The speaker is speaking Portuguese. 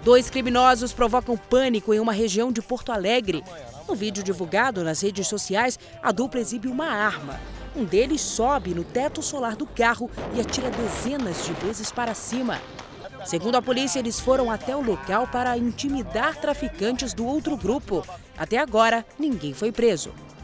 Dois criminosos provocam pânico em uma região de Porto Alegre. No vídeo divulgado nas redes sociais, a dupla exibe uma arma. Um deles sobe no teto solar do carro e atira dezenas de vezes para cima. Segundo a polícia, eles foram até o local para intimidar traficantes do outro grupo. Até agora, ninguém foi preso.